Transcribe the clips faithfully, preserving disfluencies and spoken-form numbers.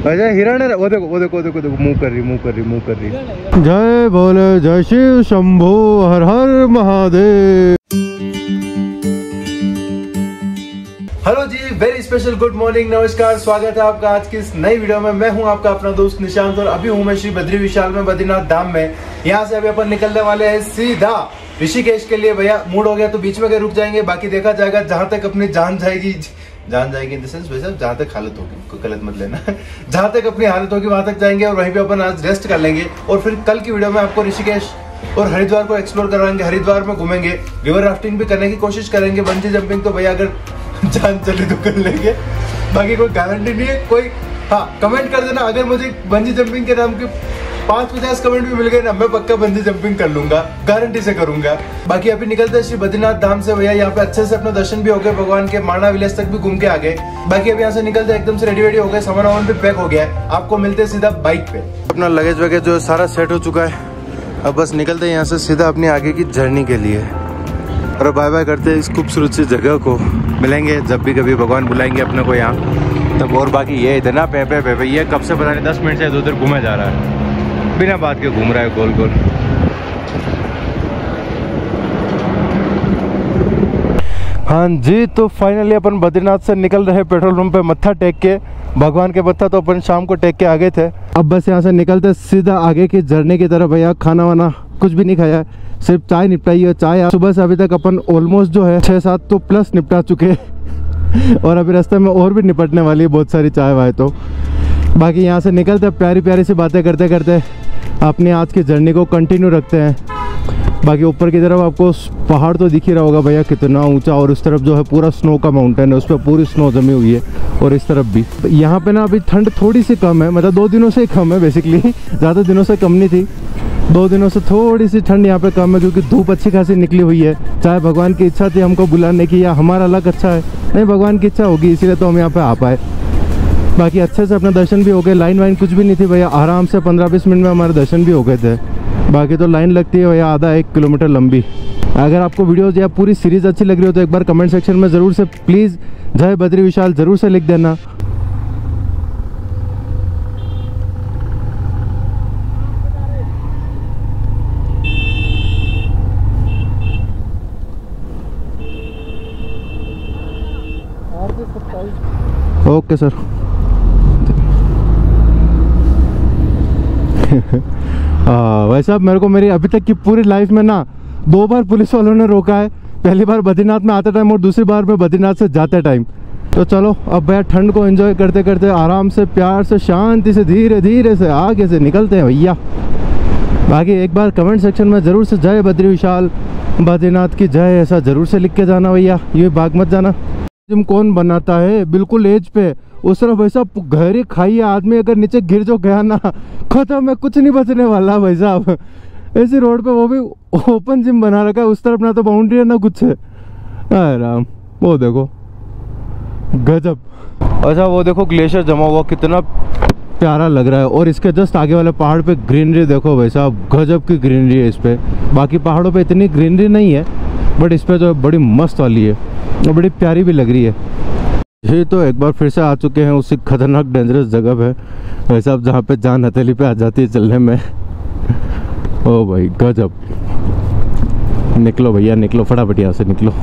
अच्छा हिरण है, वो देखो वो देखो वो देखो देखो मुंह कर रही मुंह कर रही मुंह कर रही। जय बोले जय शिव शंभो हर हर महादेव। हेलो जी, वेरी स्पेशल गुड मॉर्निंग, नमस्कार, स्वागत है आपका आज की इस नई वीडियो में। मैं हूं आपका अपना दोस्त निशांत और अभी हूं मैं श्री बद्री विशाल में बद्रीनाथ धाम में। यहां से अभी अपन निकलने वाले हैं सीधा ऋषिकेश के लिए। भैया मूड हो गया तो बीच में कहीं रुक जाएंगे, बाकी देखा जाएगा जहां तक अपनी जान जाएगी। जान जाएगी इन द सेंस वैसे जहां तक हालत होगी, कोई गलत मत लेना। जहां तक अपनी हालत होगी वहां तक जाएंगे और वहीं पे अपन आज रेस्ट कर लेंगे और फिर कल की वीडियो में आपको ऋषिकेश और हरिद्वार को एक्सप्लोर करवाएंगे। हरिद्वार में घूमेंगे, रिवर राफ्टिंग भी करने की कोशिश करेंगे, बंजी जंपिंग तो भैया अगर जान चले तो कर लेंगे, बाकी कोई गारंटी नहीं है कोई। हाँ, कमेंट कर देना, अगर मुझे बंजी जंपिंग के नाम के पाँच पचास कमेंट भी मिल गए ना, मैं पक्का बंजी जंपिंग कर लूंगा, गारंटी से करूंगा। बाकी अभी निकलते हैं श्री बद्रीनाथ धाम से भैया। यहाँ पे अच्छे से अपना दर्शन भी हो गए भगवान के, माणा विलेज तक भी घूम के आ गए। बाकी अभी यहाँ से निकलते एकदम से रेडी वेडी हो गए, सामान वामान भी पैक हो गया है। आपको मिलते हैं सीधा बाइक पे। अपना लगेज वगैरह जो सारा सेट हो चुका है, अब बस निकलते हैं यहाँ से सीधा अपनी आगे की जर्नी के लिए। और बाय बाय करते हैं इस खूबसूरत सी जगह को। मिलेंगे जब भी कभी भगवान बुलाएंगे अपने को यहाँ तब। और बाकी ये इतना पे पे पे पे ये कब से पता नहीं दस मिनट से इधर उधर घूमे जा रहा है, बिना बात के घूम रहा है गोल गोल। हाँ जी, तो फाइनली अपन बद्रीनाथ से निकल रहे पेट्रोल पंप पे मत्था टेक के। भगवान के मत्था तो अपन शाम को टेक के आ गए थे। अब बस यहाँ से निकलते सीधा आगे की जर्नी की तरफ। भैया खाना वाना कुछ भी नहीं खाया है, सिर्फ चाय निपटाई है। चाय सुबह से अभी तक अपन ऑलमोस्ट जो है छः सात तो प्लस निपटा चुके हैं और अभी रास्ते में और भी निपटने वाली है बहुत सारी चाय वाय। तो बाकी यहाँ से निकलते प्यारी प्यारी सी बातें करते करते अपनी आज की जर्नी को कंटिन्यू रखते हैं। बाकी ऊपर की तरफ आपको पहाड़ तो दिख ही रहा होगा भैया कितना ऊंचा, और उस तरफ जो है पूरा स्नो का माउंटेन है, उस पर पूरी स्नो जमी हुई है। और इस तरफ भी यहाँ पे ना अभी ठंड थोड़ी सी कम है, मतलब दो दिनों से ही कम है बेसिकली, ज़्यादा दिनों से कम नहीं थी। दो दिनों से थोड़ी सी ठंड यहाँ पे कम है क्योंकि धूप अच्छी खासी निकली हुई है। चाहे भगवान की इच्छा थी हमको बुलाने की या हमारा लक अच्छा है, नहीं भगवान की इच्छा होगी इसीलिए तो हम यहाँ पे आ पाए। बाकी अच्छे से अपना दर्शन भी हो गए, लाइन वाइन कुछ भी नहीं थी भैया, आराम से पंद्रह बीस मिनट में हमारे दर्शन भी हो गए थे। बाकी तो लाइन लगती है भैया आधा एक किलोमीटर लंबी। अगर आपको वीडियो या पूरी सीरीज़ अच्छी लग रही हो तो एक बार कमेंट सेक्शन में ज़रूर से प्लीज़ जय बद्री विशाल ज़रूर से लिख देना। Okay sir. हाँ वैसे अब मेरे को मेरी अभी तक की पूरी लाइफ में ना दो बार पुलिस वालों ने रोका है। पहली बार बद्रीनाथ में आते टाइम और दूसरी बार में बद्रीनाथ से जाते टाइम। तो चलो अब भैया ठंड को एंजॉय करते करते आराम से प्यार से शांति से धीरे धीरे से आगे से निकलते हैं भैया। बाकी एक बार कमेंट सेक्शन में ज़रूर से जय बद्री विशाल बद्रीनाथ की जय ऐसा ज़रूर से लिख के जाना भैया, ये भाग मत जाना। जिम कौन बनाता है बिल्कुल एज पे, उस तरफ वैसा गहरी खाई है, आदमी अगर नीचे गिर जो गया ना खत्म है, कुछ नहीं बचने वाला भाई साहब। ऐसी रोड पे वो भी ओपन जिम बना रखा है, उस तरफ ना तो बाउंड्री है ना कुछ है। आराम वो देखो गजब। अच्छा वो देखो ग्लेशियर जमा हुआ कितना प्यारा लग रहा है। और इसके जस्ट आगे वाले पहाड़ पे ग्रीनरी देखो भाई साहब, गजब की ग्रीनरी है इस पे। बाकी पहाड़ों पे इतनी ग्रीनरी नहीं है बट इस पे जो बड़ी मस्त वाली है और बड़ी प्यारी भी लग रही है। ये तो एक बार फिर से आ चुके हैं उसी खतरनाक डेंजरस जगह पे वैसा, अब जहाँ पे जान हथेली पे आ जाती है चलने में। ओ भाई गजब। निकलो भैया निकलो, फटाफट यहाँ से निकलो।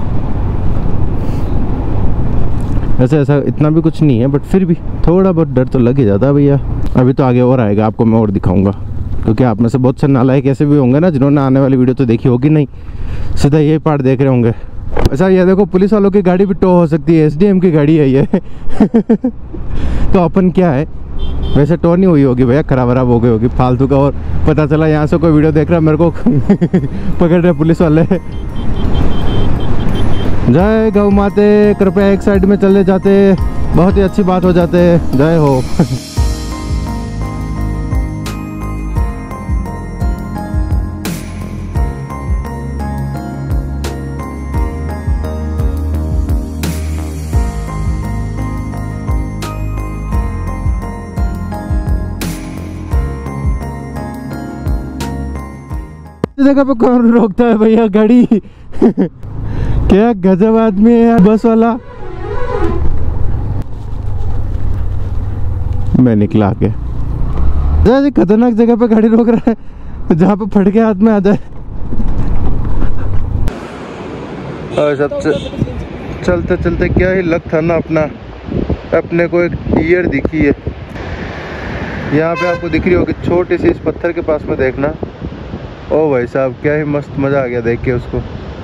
वैसे ऐसा इतना भी कुछ नहीं है बट फिर भी थोड़ा बहुत डर तो लग ही जाता है भैया। अभी तो आगे और आएगा, आपको मैं और दिखाऊंगा क्योंकि आप में से बहुत से नालायक ऐसे भी होंगे ना जिन्होंने आने वाली वीडियो तो देखी होगी नहीं, सीधा यही पार्ट देख रहे होंगे। अच्छा ये देखो पुलिस वालों की गाड़ी भी टो हो सकती है, एसडीएम की गाड़ी है ये तो अपन क्या है, वैसे टो नहीं हुई होगी भैया, खराब खराब हो गई होगी फालतू का। और पता चला यहाँ से कोई वीडियो देख रहा है मेरे को पकड़ रहे पुलिस वाले। जय गौ माते, कृपया एक साइड में चले जाते, बहुत ही अच्छी बात हो जाते। जय हो। जगह पे कौन रोकता है भैया गाड़ी क्या गजब आदमी है यार बस वाला। मैं निकला आगे। खतरनाक जगह पे गाड़ी रोक रहा है जहाँ पे फट के हाथ में आ जाए। और सब चलते चलते क्या ही लक था ना अपना, अपने को एक डियर दिखी है यहाँ पे, आपको दिख रही होगी छोटी सी, इस पत्थर के पास में देखना। ओ भाई साहब क्या ही मस्त मजा आ गया देख के उसको।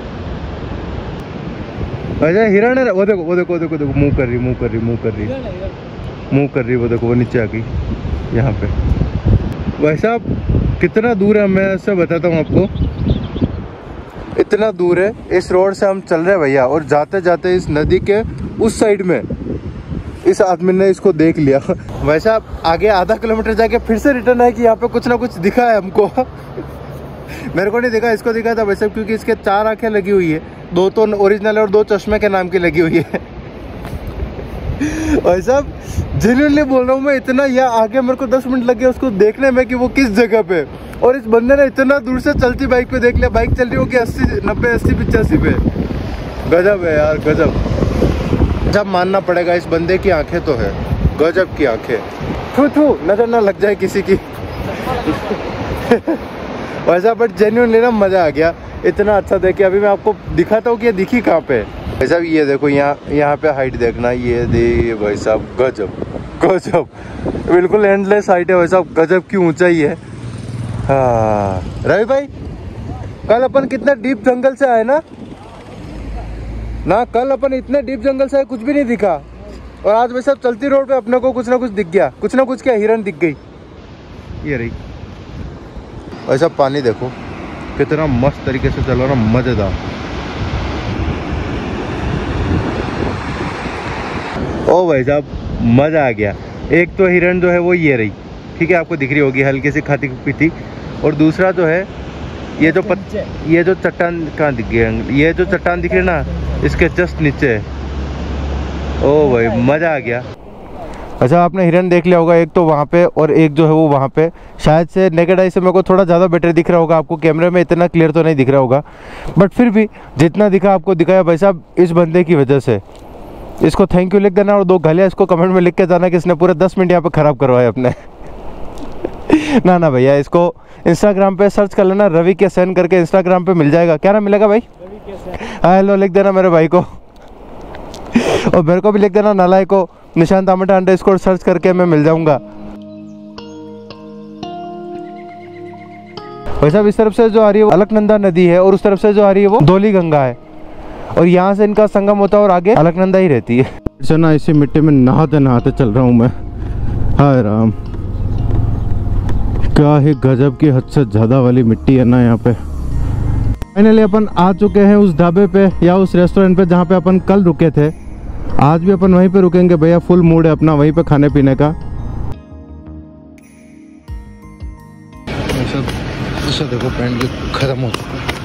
अच्छा हिरण है, वो देखो वो देखो वो देखो देखो मुंह कर रही मुंह कर रही मुंह कर रही मुंह कर रही वो देखो, वो नीचे आ गई यहाँ पे। भाई साहब कितना दूर है, मैं ऐसे बताता हूँ आपको, इतना दूर है। इस रोड से हम चल रहे हैं भैया, और जाते जाते इस नदी के उस साइड में इस आदमी ने इसको देख लिया। भाई साहब आगे आधा किलोमीटर जाके फिर से रिटर्न है कि यहाँ पे कुछ ना कुछ दिखा है हमको। मेरे को नहीं दिखा, इसको दिखा था भाई साहब, क्योंकि इसके चार आंखें लगी हुई है, दो तो ओरिजिनल और दो चश्मे के नाम की लगी हुई है। भाई साहब जेन्युइनली बोल रहा हूँ मैं, इतना या आगे मेरे को दस मिनट लगे उसको देखने में कि वो किस जगह पे, और इस बंदे ने इतना दूर से चलती बाइक पे देख लिया। बाइक चल रही होगी अस्सी नब्बे अस्सी पिचासी पे। गजब है यार गजब। जब मानना पड़ेगा इस बंदे की आंखें तो है गजब की आंखें। थू थू नजर ना लग जाए किसी की। वैसा बट जेन्युइनली ना मजा आ गया, इतना अच्छा देखे। अभी मैं आपको दिखाता हूँ कि ये दिखी कहाँ पे। भाई साहब ये देखो यहाँ यहाँ पे हाइट देखना, ये दे भाई साहब गजब गजब, बिल्कुल एंडलेस हाइट है भाई साहब, गजब की ऊंचाई है। हाँ रवि भाई कल अपन कितने डीप जंगल से आए ना ना कल अपन इतने डीप जंगल से आए, कुछ भी नहीं दिखा, और आज भाई साहब चलती रोड पे अपने को कुछ ना कुछ दिख गया, कुछ ना कुछ क्या हिरन दिख गई। ये रही भाई साहब, पानी देखो कितना मस्त तरीके से चल रहा ना, मजेदार। ओ भाई साहब मजा आ गया। एक तो हिरन जो है वो ये रही, ठीक है, आपको दिख रही होगी हल्की सी खाती पीती, और दूसरा जो है ये जो पत, ये जो चट्टान कहाँ दिख गया, ये जो चट्टान दिख रही है ना इसके जस्ट नीचे है। ओ भाई मजा आ गया। अच्छा आपने हिरन देख लिया होगा एक तो वहाँ पे, और एक जो है वो वहाँ पे, शायद से नेकेड आई से मेरे को थोड़ा ज़्यादा बेटर दिख रहा होगा, आपको कैमरे में इतना क्लियर तो नहीं दिख रहा होगा, बट फिर भी जितना दिखा आपको दिखाया भाई साहब इस बंदे की वजह से। इसको थैंक यू लिख देना, और दो गालियाँ इसको कमेंट में लिख के जाना कि इसने पूरे दस मिनट यहाँ पे ख़राब करवाए अपने। ना ना भैया, इसको इंस्टाग्राम पे सर्च कर लेना, रवि के सेन करके इंस्टाग्राम पे मिल जाएगा। क्या नाम मिलेगा भाई? हेलो लिख देना मेरे भाई को, और मेरे को भी लिख देना नालाई को, Nishant Amta underscore search करके मैं मिल जाऊंगा। वैसे अब इस तरफ से जो आ रही है वो अलकनंदा नदी है, और उस तरफ से जो आ रही है वो धौली गंगा है, और यहाँ से इनका संगम होता है, और आगे अलकनंदा ही रहती है। अच्छा ना इसी मिट्टी में नहाते नहाते चल रहा हूँ मैं। हाय राम, क्या ही गजब की हद से ज़्यादा वाली मिट्टी है ना यहाँ पे। फाइनली अपन आ चुके हैं उस ढाबे पे या उस रेस्टोरेंट पे जहाँ पे अपन कल रुके थे। आज भी अपन वहीं पे रुकेंगे भैया, फुल मूड है अपना वहीं पे खाने पीने का। देखो पैंट भी खत्म हो चुका है।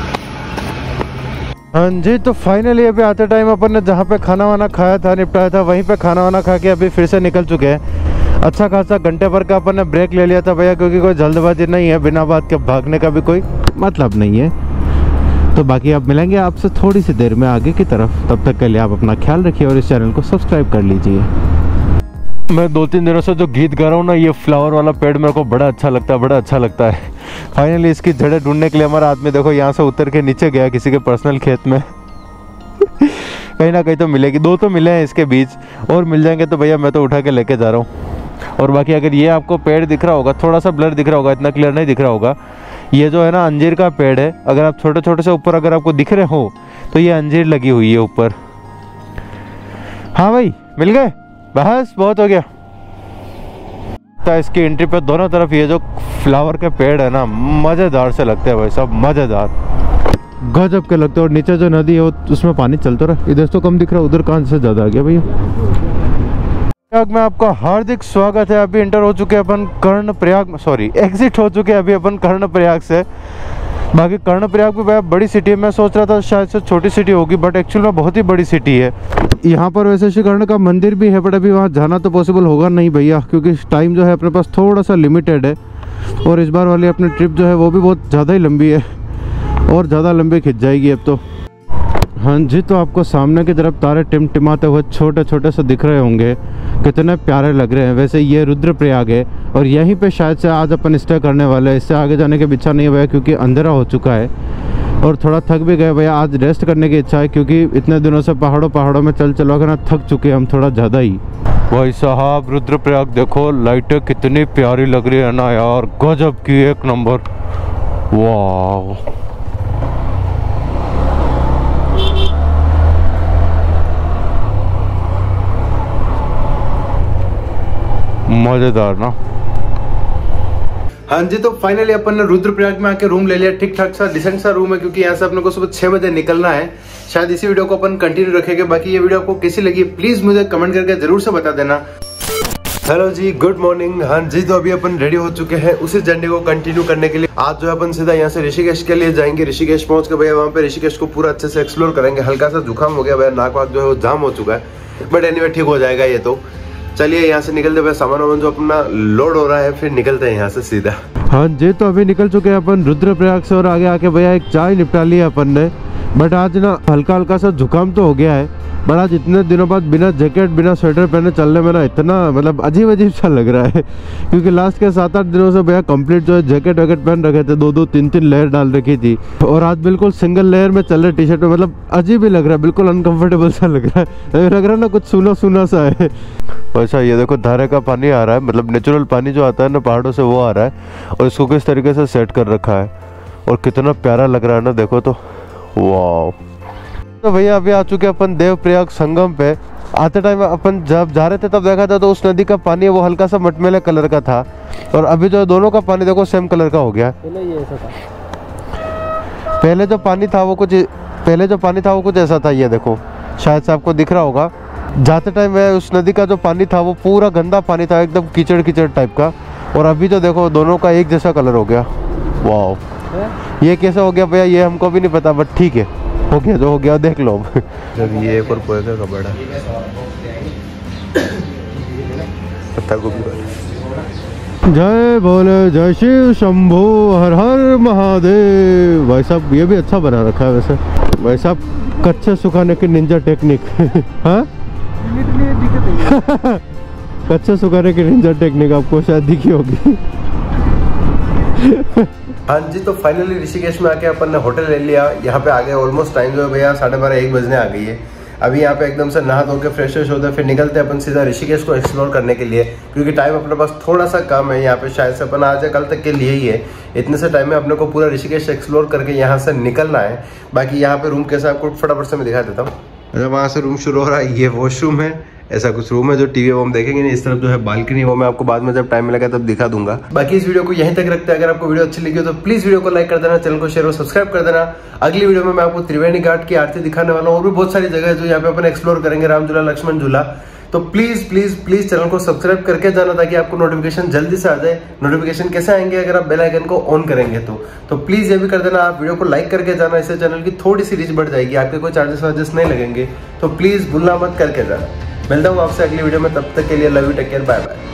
हाँ जी, तो फाइनली अभी आते टाइम अपन ने जहाँ पे खाना वाना खाया था, निपटाया था, वहीं पे खाना वाना खा के अभी फिर से निकल चुके हैं। अच्छा खासा घंटे भर का अपन ने ब्रेक ले लिया था भैया, क्योंकि कोई जल्दबाजी नहीं है, बिना बात के भागने का भी कोई मतलब नहीं है। तो बाकी आप मिलेंगे आपसे थोड़ी सी देर में आगे की तरफ, तब तक के लिए आप अपना ख्याल रखिए और इस चैनल को सब्सक्राइब कर लीजिए। मैं दो तीन दिनों से जो गीत गा रहा हूँ ना, ये फ्लावर वाला पेड़ मेरे को बड़ा अच्छा लगता है, बड़ा अच्छा लगता है। फाइनली इसकी जड़ें ढूंढने के लिए हमारा आदमी देखो यहाँ से उतर के नीचे गया किसी के पर्सनल खेत में। कहीं ना कहीं तो मिलेगी, दो तो मिले हैं इसके बीच, और मिल जाएंगे तो भैया मैं तो उठा के लेके जा रहा हूँ। और बाकी अगर ये आपको पेड़ दिख रहा होगा, थोड़ा सा ब्लर दिख रहा होगा, इतना क्लियर नहीं दिख रहा होगा, ये जो है ना अंजीर का पेड़ है। अगर आप छोटे छोटे से ऊपर अगर आपको दिख रहे हो तो ये अंजीर लगी हुई है ऊपर। हाँ भाई मिल गए, बस बहुत हो गया। इसकी एंट्री पे दोनों तरफ ये जो फ्लावर के पेड़ है ना, मजेदार से लगते हैं भाई साहब, मजेदार गजब के लगते हैं। और नीचे जो नदी है उसमें पानी चलता रहा, इधर तो कम दिख रहा है, उधर कहाँ से ज्यादा आ गया भैया। में आपका हार्दिक स्वागत है। अभी एंटर हो चुके हैं अपन कर्ण प्रयाग, सॉरी एग्जिट हो चुके हैं अभी अपन कर्ण प्रयाग से। बाकी कर्ण प्रयाग भी भाई बड़ी सिटी है, मैं सोच रहा था शायद से छोटी सिटी होगी, बट एक्चुअल में बहुत ही बड़ी सिटी है। यहाँ पर वैसे श्री कर्ण का मंदिर भी है, बट अभी वहाँ जाना तो पॉसिबल होगा नहीं भैया, क्योंकि टाइम जो है अपने पास थोड़ा सा लिमिटेड है, और इस बार वाली अपनी ट्रिप जो है वो भी बहुत ज़्यादा ही लंबी है, और ज़्यादा लंबी खिंच जाएगी अब तो। हाँ जी, तो आपको सामने की तरफ तारे टिमटिमाते हुए छोटे छोटे से दिख रहे होंगे, कितने प्यारे लग रहे हैं। वैसे ये रुद्रप्रयाग है और यहीं पे शायद से आज अपन स्टे करने वाले हैं। इससे आगे जाने की इच्छा नहीं है भैया, क्योंकि अंधेरा हो चुका है और थोड़ा थक भी गए भैया। आज रेस्ट करने की इच्छा है, क्योंकि इतने दिनों से पहाड़ों पहाड़ों में चल चलो कर ना थक चुके हैं हम थोड़ा ज़्यादा ही। भाई साहब रुद्रप्रयाग देखो, लाइटें कितनी प्यारी लग रही है ना यार, गजब की, एक नंबर। वाह, मजेदार ना। हाँ जी, तो फाइनली अपन ने रुद्रप्रयाग में आके रूम ले लिया। ठीक ठाक सा डिसेंट सा रूम है, क्योंकि यहाँ से अपने को सुबह छह बजे निकलना है। शायद इसी वीडियो को अपन कंटिन्यू रखेंगे। बाकी ये वीडियो आपको कैसी लगी प्लीज मुझे कमेंट करके जरूर से बता देना। हेलो जी, गुड मॉर्निंग। हाँ जी, तो अभी अपन रेडी हो चुके हैं उसी जर्नी को कंटिन्यू करने के लिए। आज जो है अपन सीधा यहाँ से ऋषिकेश के लिए जाएंगे। ऋषिकेश पहुंच के भैया वहाँ पे ऋषिकेश को पूरा अच्छे से एक्सप्लोर करेंगे। हल्का सा जुकाम हो गया भैया, नाक वाक जो है वो जाम हो चुका है, बट एनीवे ठीक हो जाएगा ये तो। चलिए यहाँ से निकलते हुए सामान वामान जो अपना लोड हो रहा है, फिर निकलते हैं यहाँ से सीधा। हाँ जी, तो अभी निकल चुके हैं अपन रुद्रप्रयाग से और आगे आके भैया एक चाय निपटा लिया अपन ने। बट आज ना हल्का हल्का सा जुकाम तो हो गया है, बट आज इतने दिनों बाद बिना जैकेट बिना स्वेटर पहने चलने में ना इतना मतलब अजीब अजीब सा लग रहा है। क्योंकि लास्ट के सात आठ दिनों से भैया कंप्लीट जो है जैकेट वैकेट पहन रखे थे, दो दो तीन तीन लेयर डाल रखी थी, और आज बिल्कुल सिंगल लेयर में चल रहे टी शर्ट में। मतलब अजीब ही लग रहा है, बिल्कुल अनकंफर्टेबल सा लग रहा है। लग रहा है ना कुछ सूना सूना सा है। वैसा ये देखो धारे का पानी आ रहा है, मतलब नेचुरल पानी जो आता है ना पहाड़ों से वो आ रहा है, और इसको किस तरीके से सेट कर रखा है और कितना प्यारा लग रहा है ना, देखो तो वाह। तो भैया अभी आ चुके अपन देवप्रयाग संगम पे। आते टाइम अपन जब जा रहे थे तब देखा था तो उस नदी का पानी वो हल्का सा मटमैले कलर का था, और अभी जो दोनों का पानी देखो सेम कलर का हो गया। पहले ये ऐसा था, पहले जो पानी था वो कुछ पहले जो पानी था वो कुछ ऐसा था। ये देखो शायद से आपको दिख रहा होगा। जाते टाइम में उस नदी का जो पानी था वो पूरा गंदा पानी था, एकदम कीचड़ कीचड़ टाइप का, और अभी जो देखो दोनों का एक जैसा कलर हो गया। वाह, ये कैसे हो गया भैया ये हमको भी नहीं पता, बट ठीक है, हो गया जो हो गया, देख लो। जब ये एक और पोएगा का बड़ा पत्ता गोभी। जय बोले जय शिव शंभो हर हर महादेव। भाई साहब ये भी अच्छा बना रखा है वैसे। भाई साहब कच्चे सुखाने की निंजा टेक्निक। हाँ कच्चे सुखाने की निंजा टेक्निक आपको शायद दिखी होगी। हाँ जी, तो फाइनली ऋषिकेश में आके अपन ने होटल ले लिया। यहाँ पे आगे ऑलमोस्ट टाइम जो है भैया साढ़े बारह एक बजने आ गई है। अभी यहाँ पे एकदम से नहा धो के फ्रेश फ्रेश होते हैं, फिर निकलते हैं अपन सीधा ऋषिकेश को एक्सप्लोर करने के लिए, क्योंकि टाइम अपने पास थोड़ा सा कम है। यहाँ पे शायद से अपन आज कल तक के लिए ही है। इतने से टाइम में अपने को पूरा ऋषिकेश एक्सप्लोर करके यहाँ से निकलना है। बाकी यहाँ पे रूम कैसा आपको फटाफट से मैं दिखा देता हूँ। अच्छा, वहाँ से रूम शुरू हो रहा है, ये वॉशरूम है, ऐसा कुछ रूम है। जो टीवी वो हम देखेंगे नहीं। इस तरफ जो है बालकनी, वो मैं आपको बाद में जब टाइम मिलेगा तब दिखा दूंगा। बाकी इस वीडियो को यहीं तक रखते हैं। अगर आपको वीडियो अच्छी लगी हो तो प्लीज वीडियो को लाइक कर देना, चैनल को शेयर और सब्सक्राइब कर देना। अगली वीडियो में मैं आपको त्रिवेणी घाट की आरती दिखाने वाला हूँ, और भी बहुत सारी जगह है जो यहाँ पे अपन एक्सप्लोर करेंगे, राम झूला लक्ष्मण झूला। तो प्लीज प्लीज प्लीज चैनल को सब्सक्राइब करके जाना, ताकि आपको नोटिफिकेशन जल्दी से आ जाए। नोटिफिकेशन कैसे आएंगे? अगर आप बेल आइकन को ऑन करेंगे तो तो प्लीज ये भी कर देना। आप वीडियो को लाइक करके जाना, इससे चैनल की थोड़ी सी रीच बढ़ जाएगी। आपके कोई चार्जेस वार्जेस नहीं लगेंगे, तो प्लीज भूलना मत करके जाना। मिलता हूँ आपसे अगली वीडियो में, तब तक के लिए love you, take care, bye bye.